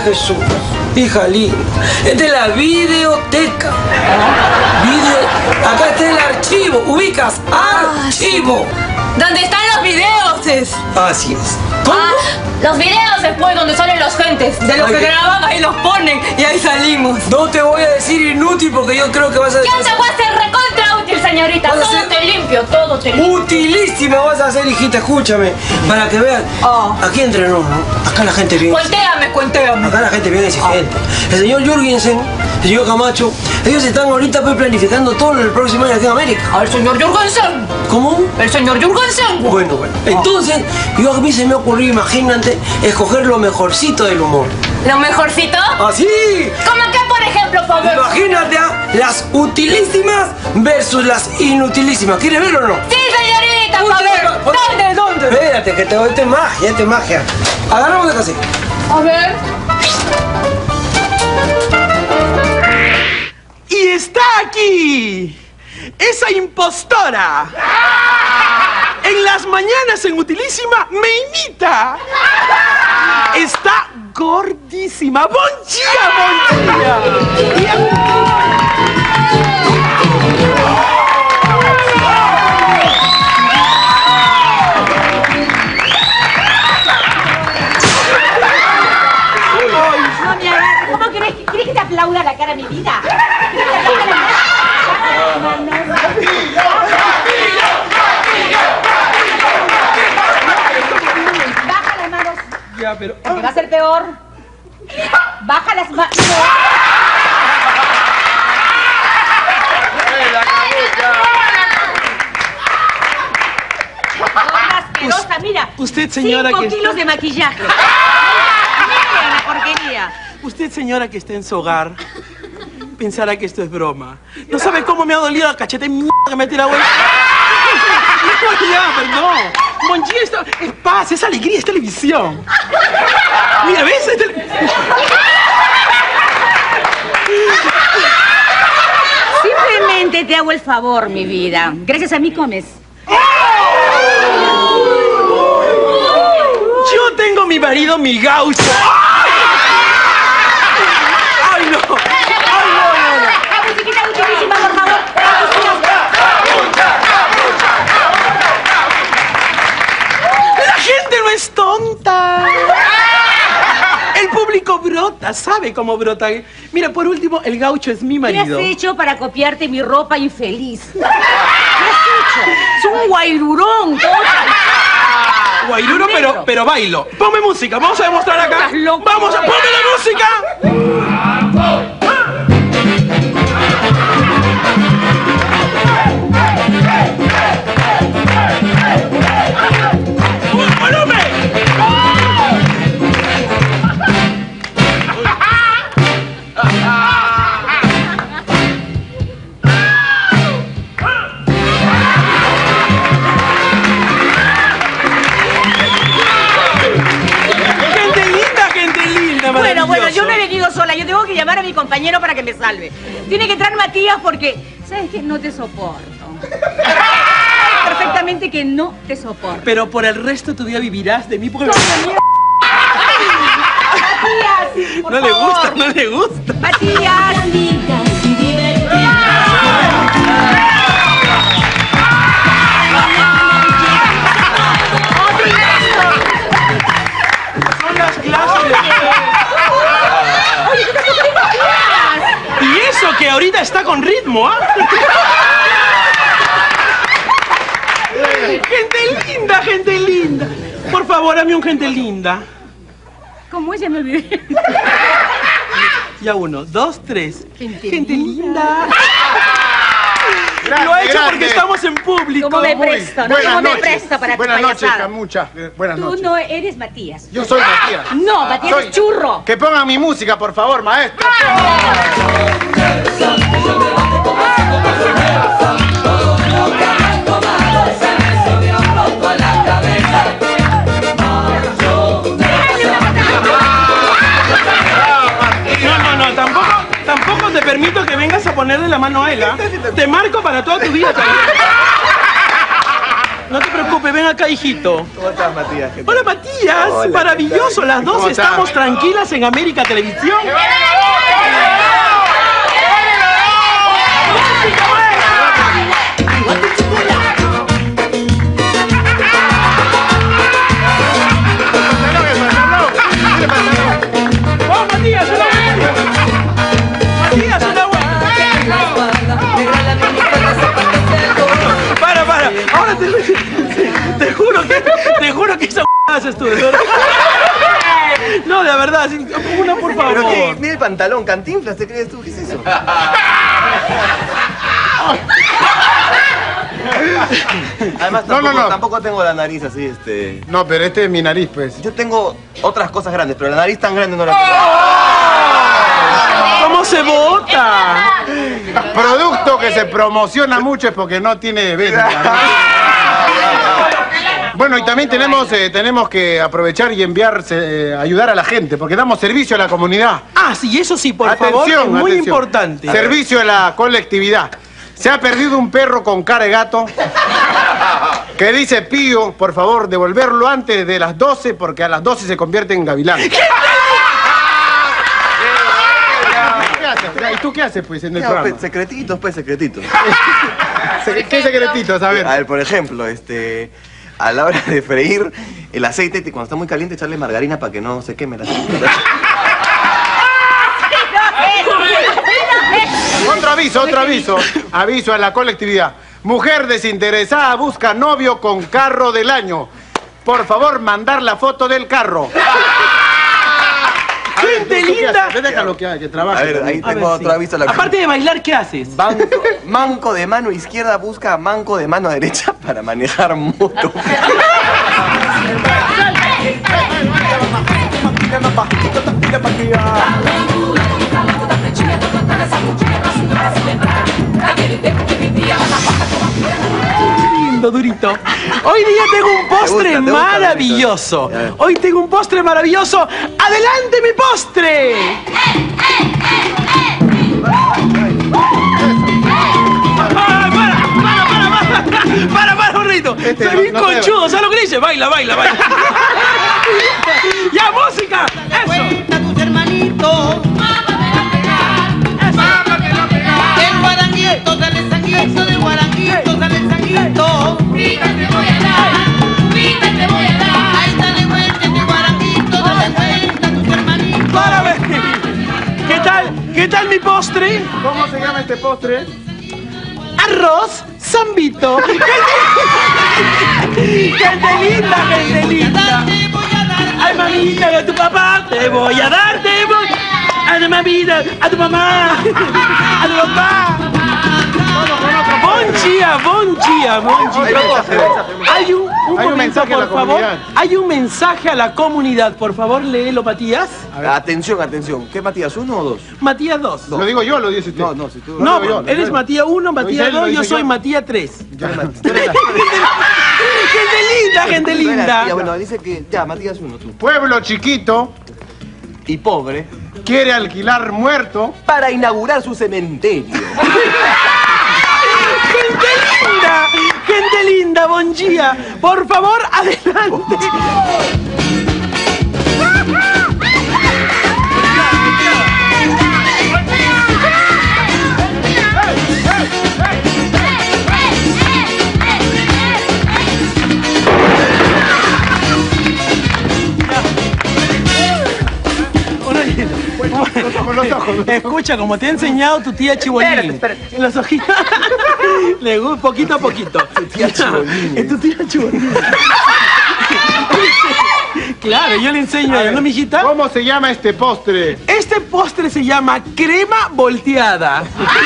Jesús. Hija linda. Esta es la videoteca. Acá está el archivo. ¿Ubicas? Archivo. ¿Dónde están los videos? Así es. ¿Cómo? Los videos después donde salen los gentes. De los que graban ahí los ponen y ahí salimos. No te voy a decir inútil porque yo creo que vas a... ¿Qué te voy a hacer recontra útil, señorita? Todo te limpio, todo te limpio. Utilísima vas a ser, hijita, escúchame. Para que vean. Aquí entre nosotros, ¿no? Acá la gente viene. Cuentéame. Acá la gente viene exigente. El señor Jürgensen, el señor Camacho, ellos están ahorita pues planificando todo el próximo año aquí en América. ¿Al señor Jürgensen? ¿Cómo? ¿El señor Jürgensen? Bueno. Entonces, yo a mí se me ocurrió, imagínate, escoger lo mejorcito del humor. ¿Lo mejorcito? ¡Así! ¿Cómo qué, por ejemplo, Pablo? Imagínate las utilísimas versus las inutilísimas. ¿Quieres verlo o no? Sí, señorita, Pablo. ¿Dónde? Espérate, que esto es magia, Agarramos de cassette. A ver. Y está aquí esa impostora. En las mañanas en Utilísima me imita. Está gordísima. ¡Bon dia! ¿Cómo querés que te aplauda la cara, mi vida? Baja las manos. Ya, pero... Porque va a ser peor. Baja las manos. Asquerosa, mira. Usted, señora, 5 kilos de maquillaje. Mira la porquería. Usted, señora, que está en su hogar, pensará que esto es broma. No sabe cómo me ha dolido la cachete que me tira vuelta. No, ya, perdón. Monchi, esto es paz, es alegría, es televisión. Mira, ¿ves? Simplemente te hago el favor, mi vida. Gracias a mí comes. Yo tengo mi marido, mi gaucho. ¡Ay, no! ¡Ay, no! La musiquita utilísima, por favor. La gente no es tonta. El público brota, sabe cómo brota. Mira, por último, el gaucho es mi ¿Qué marido. has hecho para copiarte mi ropa infeliz? ¿Qué has hecho? Es un guairurón. Guairuro, pero bailo. Ponme música, vamos a demostrar acá. Estás loco. Vamos a poner la música. Bueno, yo no he venido sola. Yo tengo que llamar a mi compañero para que me salve. Tiene que traer Matías porque... ¿Sabes qué? No te soporto. Sabes perfectamente que no te soporto. Pero por el resto de tu vida vivirás de mí porque... Matías, por no le favor. gusta, no le gusta. Matías. Son las clases de... Y eso que ahorita está con ritmo, ¿ah? Gente linda. Por favor, dame un gente linda. ¿Cómo ella me olvidé? Ya 1, 2, 3. Gente linda. Grande, Lo he hecho grande. porque estamos en público. ¿Cómo me presto? ¿No? Buenas ¿Cómo me noches. presto para tu Buenas noches, payasada? Camucha. Buenas Tú noches. no eres Matías. Yo soy Matías. No, Matías Soy- es churro. Que pongan mi música, por favor, maestro. No, tampoco te permito que vengas a ponerle la mano a él, ¿ah? Te marco para toda tu vida también. No te preocupes. Pepe, ven acá, hijito. ¿Cómo estás, Matías? Hola, Matías. Hola, maravilloso. Las dos ¿Cómo estás? estamos tranquilas en América Televisión. ¡Oh, Matías, una vuelta! ¡Matías, una vuelta! Para. Ahora te juro que esa haces tú, de verdad. No, de verdad, sí, una por favor. ¿Pero qué? Mira el pantalón, Cantinflas, ¿te crees tú? ¿Qué es eso? Además, tampoco tengo la nariz así, No, pero este es mi nariz, pues. Yo tengo otras cosas grandes, pero la nariz tan grande no la tengo. ¿Cómo se vota? Producto que se promociona mucho es porque no tiene venta, ¿no? Bueno, y también tenemos que aprovechar y ayudar a la gente, porque damos servicio a la comunidad. Ah, sí, eso sí, por favor, es muy importante. Servicio a la colectividad. Se ha perdido un perro con cara de gato que dice Pío, por favor, devolverlo antes de las 12, porque a las 12 se convierte en gavilán. ¿Y tú qué haces, pues, en el programa? Pues, secretitos. ¿Qué secretitos? A ver. A ver, por ejemplo, a la hora de freír el aceite, cuando está muy caliente, echarle margarina para que no se queme el aceite. Otro aviso. Aviso a la colectividad. Mujer desinteresada busca novio con carro del año. Por favor, mandar la foto del carro. Gente linda. Déjalo que trabaje. A ver, ahí tengo otro aviso a la Aparte de bailar, ¿qué haces? Manco de mano izquierda busca manco de mano derecha para manejar moto. Lindo, durito. Hoy día tengo un postre ¿Te gusta, maravilloso. Durito? Hoy tengo un postre maravilloso. ¡Adelante, mi postre! Para, un rito. Soy bien conchudo, ¿sabes lo que dice? Baila. ¡Ya, música! ¡Eso! Tus hermanitos. El guaranguito, dale sanguito, del guaranguito, dale sanguito. Ahorita te voy a dar. Ahí dale vuelta este guaranguito, dale vuelta a tus hermanitos. Para ver. ¿Qué tal mi postre? ¿Cómo se llama este postre? Arroz zambito. Gente linda. Ay, mamita, a tu papá te voy a dar, a tu mamita, a tu mamá, a tu papá. Bon dia. Hay un mensaje a la por favor. comunidad. Hay un mensaje a la comunidad, por favor, léelo, Matías. Atención. ¿Qué, Matías, 1 o 2? Matías 2. ¿Lo digo yo o lo dice usted? No, si tú... No, yo, eres Matías 1, Matías 2, yo soy Matías 3. Gente linda. Bueno, dice que... Ya, Matías 1, tú. Pueblo chiquito Y pobre. quiere alquilar muerto. Para inaugurar su cementerio. Gente linda, bon dia. Por favor, adelante. Con los ojos. Escucha, como te ha enseñado tu tía Chibolín. Espérate. En los ojitos. Le gusta poquito a poquito. Tu tía Chibolín. Es tu tía Chibolín. Claro, yo le enseño a ella, ¿no, mijita? ¿Cómo se llama este postre? Este postre se llama crema volteada.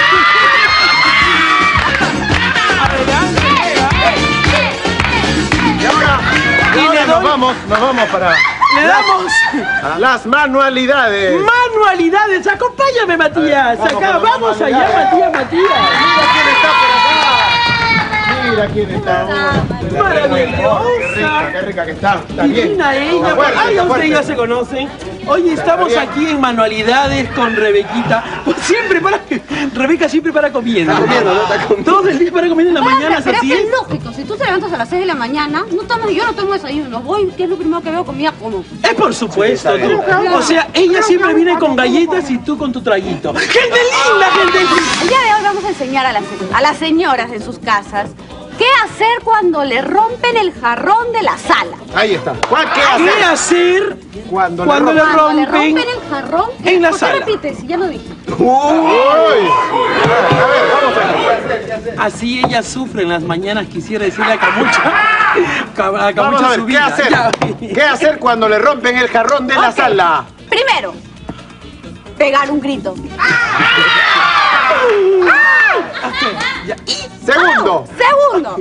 Y ahora nos vamos para Le damos las manualidades. manualidades. Acompáñame, Matías. Vamos Acá, con las vamos allá, Matías. Mira quién está por acá. Mira quién está. Maravillosa. Qué rica que está. Está bien. Divina ella. Fuerte, Ay, fuerte. ustedes ya se conocen. Oye, estamos aquí en Manualidades con Rebequita. Pues siempre para... Rebeca siempre para comiendo. Está comiendo, ¿no? Está comiendo. Todo el día para comer en las mañanas, Pero así es que es. es lógico, si tú te levantas a las 6 de la mañana, yo no tomo desayuno. Voy, ¿qué es lo primero que veo? Comida como. Es por supuesto, Sí, está tú. bien. O sea, ella siempre viene con galletas y tú con tu traguito. ¡Gente linda, gente linda! El día de hoy vamos a enseñar a las señoras en sus casas qué hacer cuando le rompen el jarrón de la sala. Ahí está. ¿Qué hacer Cuando le Cuando le rompen rompen el jarrón en la ¿por qué sala? repites? Si ya lo dije. Uy. Así ella sufre en las mañanas, quisiera decirle a Camucha. A Vamos Camucha a ver, su ¿qué vida. hacer? Ya. ¿Qué hacer cuando le rompen el jarrón de la Ok. sala? Primero, pegar un grito. Ya. Segundo. Segundo,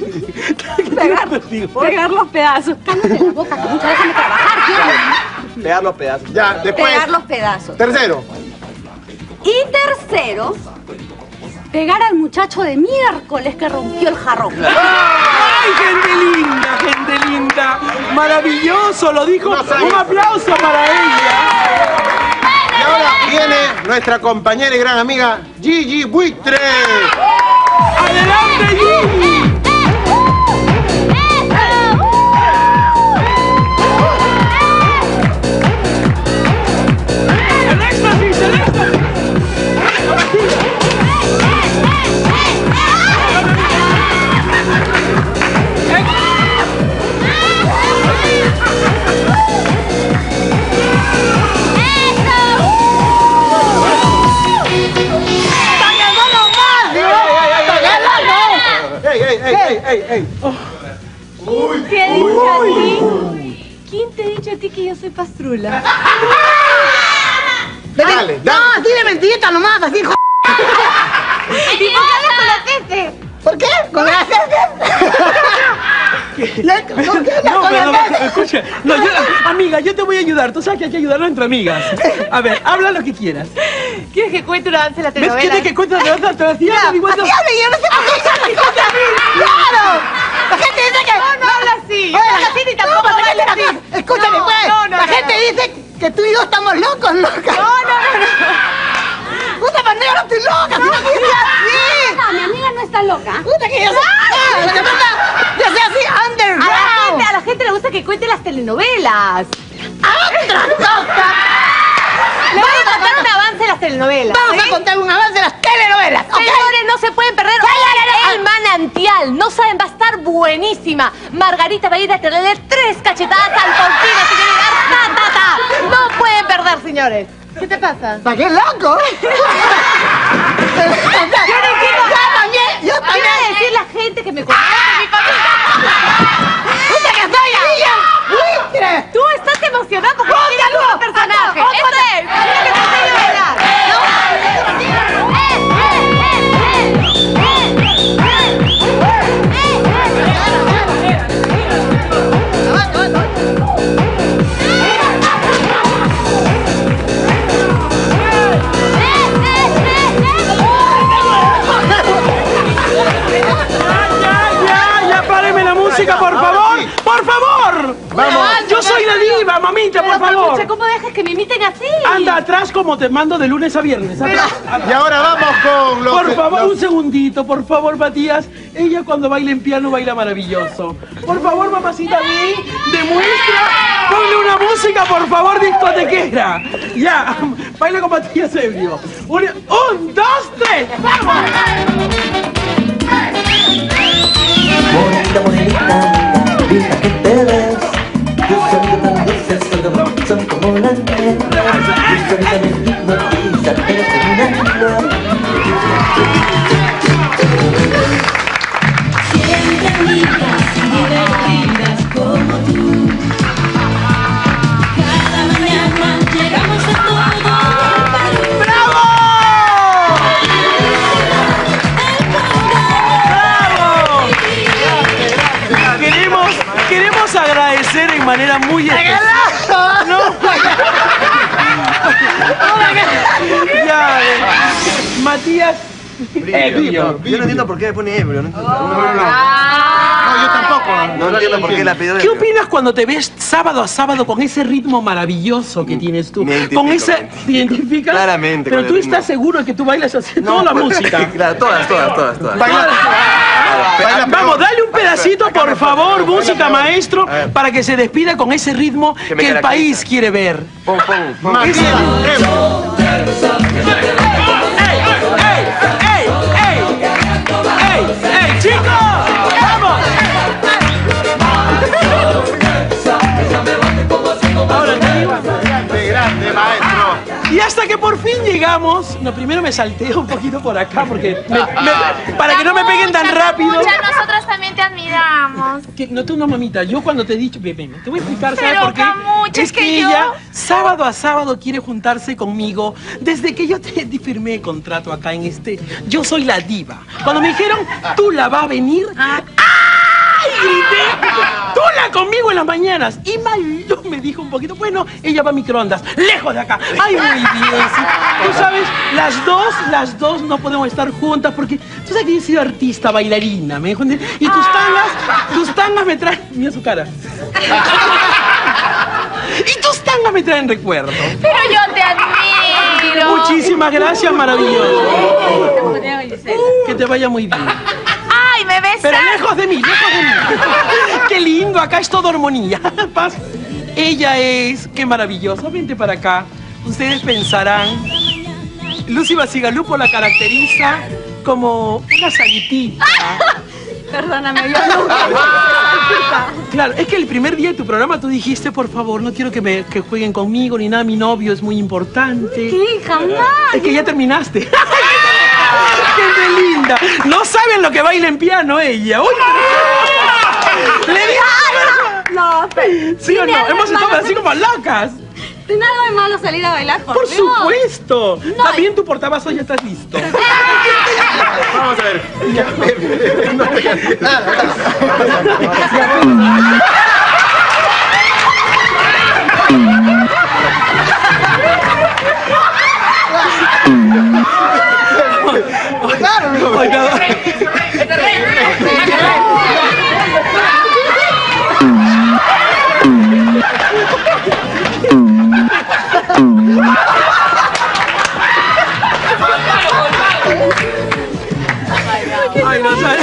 pegar los pedazos. Cállate la boca, Camucha, déjame trabajar. ¿Qué? Pegar los pedazos. Ya, después. Pegar los pedazos. Tercero. Y tercero, pegar al muchacho de miércoles que rompió el jarrón. ¡Ay, gente linda, gente linda! ¡Maravilloso! Lo dijo. No sabía. Un aplauso para ella. Y ahora viene nuestra compañera y gran amiga Gigi Buitre. ¡Adelante, Gigi! ¡El éxtasis, el éxtasis! ¡Ey! ¿Qué dice a ti? ¿Quién te ha dicho a ti que yo soy pastrula? Dale, dale. No, dile mentirita nomás, así, hijo. ¿Y por qué hablas con la Cece? ¿Por qué? ¿Con las ¿Por qué? No, pero escucha. No, amiga, yo te voy a ayudar. Tú sabes que hay que ayudarnos entre amigas. A ver, habla lo que quieras. ¿Quieres que cuente una danza de la ¿Ves? telenovela? ¿Quieres que cuentes de otra? Te decía, Así habla, yo no sé por qué llama, escucha a mí. ¡Claro! La gente dice que... No habla así. Oye, No habla así ni tampoco ¿cómo habla se llama? así. Escúchame, No, pues. no, no, La no, gente no. dice que tú y yo estamos locos, loca. Puta, pero yo no estoy loca, sino que yo soy así. No, mi amiga no está loca. Puta, que yo soy... Lo que pasa, yo soy así, underground. A la gente le gusta que cuente las telenovelas. ¡Otra cosa! Le voy a contar un avance de las telenovelas. Vamos a contar un avance de las telenovelas, ¿ok? Señores, no se pueden perder El Manantial. No saben, va a estar buenísima. Margarita va a ir a tenerle 3 cachetadas al Alfonsín, así que llegar, No pueden perder, señores. ¿Qué te pasa? ¿Está qué loco? Yo Quiero también. decir la gente que me conoce, mi familia. ¡Puta que soy ella! ¡Buitre! Tú estás emocionado porque ¡Otra tienes un nuevo cosa! personaje. ¡Otra! ¡Eso es! ¡Mira que te hace bailar! Ya, párenme la música, por favor. ¡Por favor! Vamos. Yo soy la diva, mamita, por favor. Escucha, ¿cómo dejas que me imiten así? Anda atrás como te mando de lunes a viernes. Atrás. Y ahora vamos con los... Por favor, los- un segundito, por favor, Matías. Ella cuando baila en piano baila maravilloso. Por favor, mamacita, demuestra. Ponle una música, por favor, discotequera. Ya, baila con Matías Ebrio. Un, dos, tres, ¡vamos! Morenita, morenita, linda que te ves. Tus ojos tan dulces son como la miel. Tu sonrisa me hipnotiza, eres como un ángel. Siempre amigas y divertidas como tú. Cada mañana llegamos a todo. ¡Bravo! Queremos agradecer en manera muy especial. No. Ya, Matías Ebrio. Yo no entiendo por qué me pone ebrio. No entiendo. No, yo tampoco. No entiendo por qué la pidió. ¿Qué opinas cuando te ves sábado a sábado con ese ritmo maravilloso que tienes tú? Con ese... ¿Te identificas? Claramente. Pero tú estás seguro de que tú bailas así toda la música. Claro, todas. Vamos, dale un pedacito, por favor, música, maestro, para que se despida con ese ritmo que el país quiere ver. Pon. ¡Ey, chicos! ¡Vamos! Ahora te digo. Grande, maestro. Y hasta que por fin llegamos, no, primero me salté un poquito por acá porque para que no me peguen tan rápido. Nosotros también te admiramos. No, tú no, mamita. Yo cuando te he dicho, ven, te voy a explicar, ¿sabes Pero, por qué? Camucha, Es que ella sábado a sábado quiere juntarse conmigo desde que yo te firmé el contrato acá en este. Yo soy la diva. Cuando me dijeron, tú la vas a venir. ¡Ay! Grité, tú la conmigo en las mañanas. Y Malu me dijo un poquito, bueno, ella va a microondas, lejos de acá. Ay, muy bien, sí. Tú sabes, las dos no podemos estar juntas porque tú sabes que yo he sido artista, bailarina, ¿me dijo? Y tus tangas me traen, mira su cara. Y tus tangas me traen recuerdos. Pero yo te admiro. Muchísimas gracias, maravilloso. Que te vaya muy bien. ¡Ay, me besas! Pero lejos de mí. ¡Qué lindo! Acá es todo armonía. Paz. Ella es... ¡Qué maravilloso! Vente para acá. Ustedes pensarán... Lucy Basigalupo la caracteriza como una santita. Perdóname, yo nunca. Claro, es que el primer día de tu programa tú dijiste, por favor, no quiero que jueguen conmigo ni nada, mi novio es muy importante. ¿Qué? Jamás. Es que ya terminaste. ¡Qué linda! No saben lo que baila en piano ella. ¡Uy! ¡Le di! No, ¿Sí o no? Hemos estado así como locas. ¿Tiene algo de malo salir a bailar con Por supuesto. No, también tu portabazo ya estás listo. Vamos a ver. Ay, no, ¿sabes?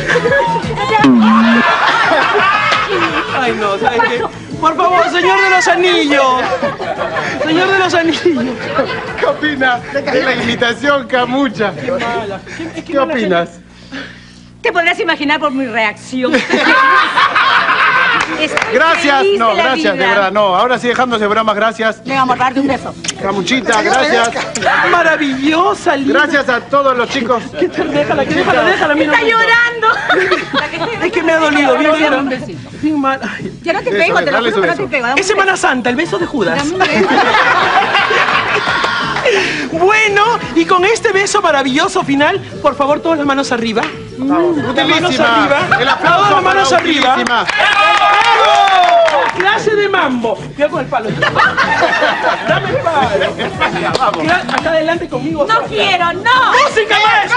Ay, no, ¿sabes qué? Por favor, señor de los anillos. Señor de los anillos. ¿Qué opina de la imitación, Camucha? Qué mala. ¿Qué opinas? Te podrás imaginar por mi reacción. Estoy Gracias, feliz no, de la gracias, de vida. verdad, no. Ahora sí, dejándose bromas, gracias. Le vamos a darte un beso. Camuchita, gracias. Maravillosa, linda. Gracias a todos los chicos. Déjala, déjala. Mira, Está llorando. es que me ha dolido, bien, Dale bien. un besito. Bien mal. Ay. Ya no te Eso, pego, te lo dale juro su que no te beso. pego. Dame Es un Semana Santa, el beso de Judas. beso. Dame un beso. Bueno, y con este beso maravilloso final, por favor, todas las manos arriba. Las manos Utilísima. arriba. El aplauso Todas las manos para arriba. Utilísima. ¡Bravo! Clase de mambo. Cuidado con el palo. Dame el palo. Vamos. Mira, acá adelante conmigo. No quiero, no. ¡Música, maestro!